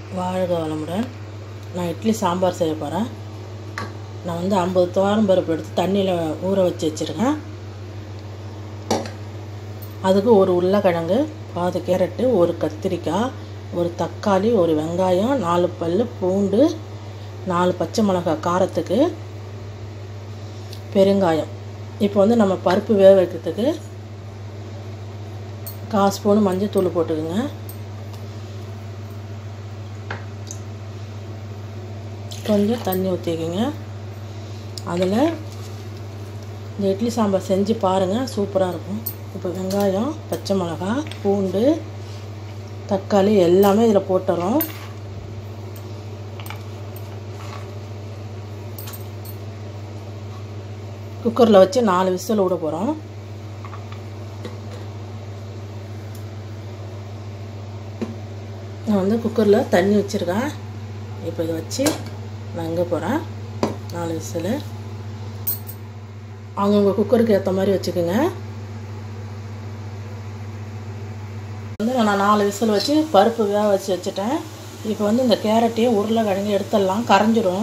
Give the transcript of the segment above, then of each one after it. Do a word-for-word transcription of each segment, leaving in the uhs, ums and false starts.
வாழ்க வளமுடன். நான் இட்லி சாம்பார் செய்ய போகிறேன். நான் வந்து ஐம்பது துவரம் பருப்பு எடுத்து தண்ணியில் ஊற வச்சு வச்சுருக்கேன். அதுக்கு ஒரு உருளைக்கிழங்கு, பாதி கேரட்டு, ஒரு கத்திரிக்காய், ஒரு தக்காளி, ஒரு வெங்காயம், நாலு பல் பூண்டு, நாலு பச்சை மிளகாய் காரத்துக்கு, பெருங்காயம். இப்போ வந்து நம்ம பருப்பு வேக வைக்கிறதுக்கு கால் ஸ்பூன் மஞ்சள் தூள் போட்டுக்குங்க. கொஞ்சம் தண்ணி ஊற்றிக்கிங்க. அதில் இந்த இட்லி சாம்பார் செஞ்சு பாருங்கள், சூப்பராக இருக்கும். இப்போ வெங்காயம், பச்சை மிளகாய், பூண்டு, தக்காளி எல்லாமே இதில் போட்டுறோம். குக்கரில் வச்சு நாலு விசில் விட போகிறோம். நான் வந்து குக்கரில் தண்ணி வச்சுருக்கேன். இப்போ இதை வச்சு நான் இங்கே போகிறேன். நாலு விசில் அவங்கவுங்க குக்கருக்கு ஏற்ற மாதிரி வச்சுக்கோங்க. வந்து நான் நாலு விசில் வச்சு பருப்பு வேக வச்சு வச்சுட்டேன். இப்போ வந்து இந்த கேரட்டையும் உருளைக்கிழங்கு எடுத்துடலாம், கரைஞ்சிடும்.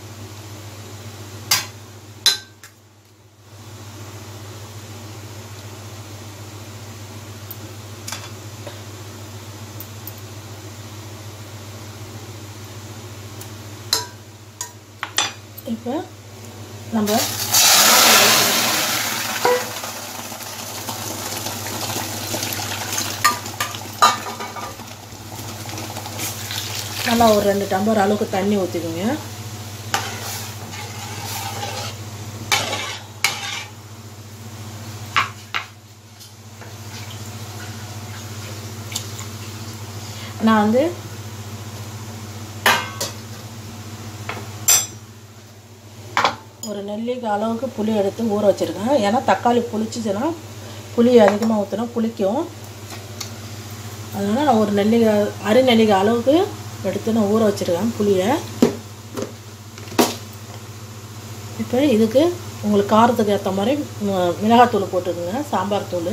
இப்போ நம்ம நல்லா ஒரு ரெண்டு டம்ளர் அளவுக்கு தண்ணி ஊற்றிக்கோங்க. நான் வந்து ஒரு நெல்லிக்காய் அளவுக்கு புளி எடுத்து ஊற வச்சுருக்கேன். ஏன்னா தக்காளி புளிச்சிச்சுன்னா புளி அதிகமாக ஊற்றினா புளிக்கும். அதனால் நான் ஒரு நெல்லிக்காய் அரை நெல்லிக்காய் அளவுக்கு எடுத்து நான் ஊற வச்சுருக்கேன் புளியை. இப்போ இதுக்கு உங்களுக்கு காரத்துக்கு ஏற்ற மாதிரி மிளகாத்தூள் போட்டுக்கோங்க, சாம்பார் தூள்.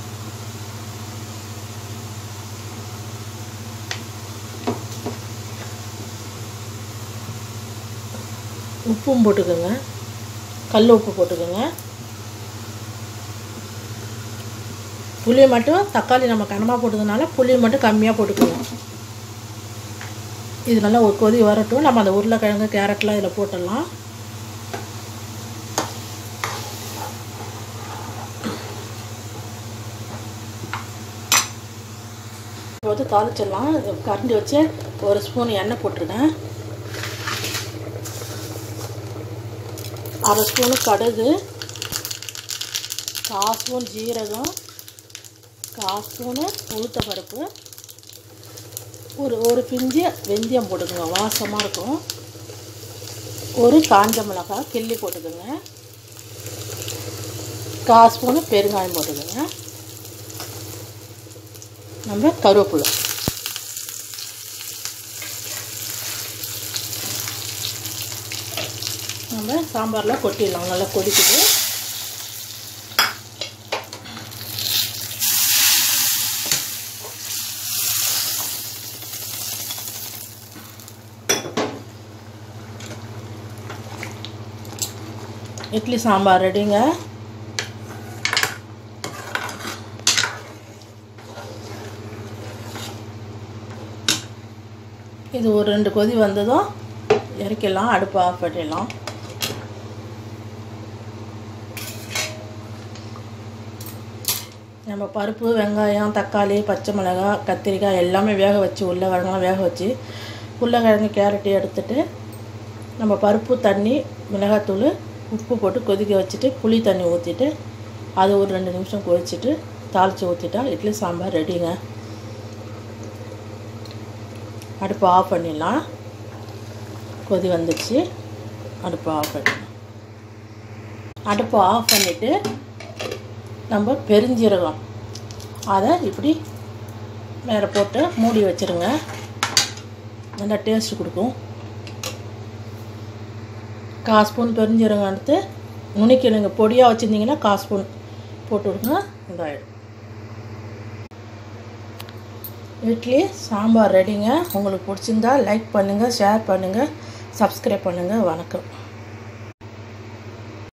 உப்பும் போட்டுக்கோங்க, கல் உப்பு போட்டுக்கோங்க. புளியை மட்டும், தக்காளி நம்ம கனமாக போட்டதுனால புளியை மட்டும் கம்மியாக போட்டுக்கோங்க. இது நல்லா ஒரு கொதி வரட்டும். நம்ம அந்த உருளைக்கிழங்கு கேரட்லாம் இதில் போட்டுடலாம். இப்போ வந்து தாளிச்சிடலாம். கரண்டி வச்சு ஒரு ஸ்பூன் எண்ணெய் போட்டிருக்கேன். அரை ஸ்பூனு கடுகு, கால் ஸ்பூன் ஜீரகம், கால் ஸ்பூனு உளுத்த பருப்பு, ஒரு ஒரு பிஞ்சு வெந்தயம் போட்டுக்கோங்க, வாசமாக இருக்கும். ஒரு காஞ்ச மிளகாய் கிள்ளி போட்டுக்கோங்க. கால் ஸ்பூனு பெருங்காயம் போட்டுக்கோங்க. நம்ம கருவேப்பிலை, நம்ம சாம்பாரில் கொட்டிடலாம். நல்லா கொதிக்குது. இட்லி சாம்பார் ரெடிங்க. இது ஒரு ரெண்டு கொதி வந்ததும் இறக்கிடலாம், அடுப்பு ஆஃப் பண்ணிடலாம். நம்ம பருப்பு, வெங்காயம், தக்காளி, பச்சை மிளகாய், கத்திரிக்காய் எல்லாமே வேக வச்சு, உருளைக்கிழங்குலாம் வேக வச்சு, உருளைக்கிழங்கு கேரட்டு எடுத்துட்டு நம்ம பருப்பு, தண்ணி, மிளகாத்தூள், உப்பு போட்டு கொதிக்க வச்சுட்டு புளி தண்ணி ஊற்றிட்டு அது ஒரு ரெண்டு நிமிஷம் கொதிச்சுட்டு தாளித்து ஊற்றிட்டா இட்லி சாம்பார் ரெடிங்க. அடுப்பு ஆஃப் பண்ணிடலாம். கொதி வந்துடுச்சு. அடுப்பு ஆஃப் பண்ணிடலாம். அடுப்பு ஆஃப் பண்ணிவிட்டு நம்ம பெருஞ்சீரகம் அதை இப்படி மேலே போட்டு மூடி வச்சுருங்க. நல்லா டேஸ்ட் கொடுக்கும். கால் ஸ்பூன் பெருஞ்சீரகம் எடுத்து நுணுக்கி நீங்கள் பொடியாக வச்சுருந்தீங்கன்னா கால் ஸ்பூன் போட்டு விடுங்க. இதாகிடும். இட்லி சாம்பார் ரெடிங்க. உங்களுக்கு பிடிச்சிருந்தா லைக் பண்ணுங்கள், ஷேர் பண்ணுங்கள், சப்ஸ்கிரைப் பண்ணுங்கள். வணக்கம்.